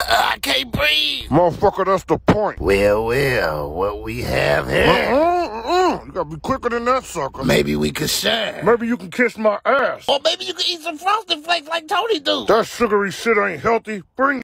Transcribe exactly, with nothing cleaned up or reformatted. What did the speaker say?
I can't breathe. Motherfucker, that's the point. Well, well, what we have here. Uh-uh, uh-uh. You gotta be quicker than that, sucker. Maybe we could share. Maybe you can kiss my ass. Or maybe you can eat some Frosted Flakes like Tony do. That sugary shit ain't healthy. Bring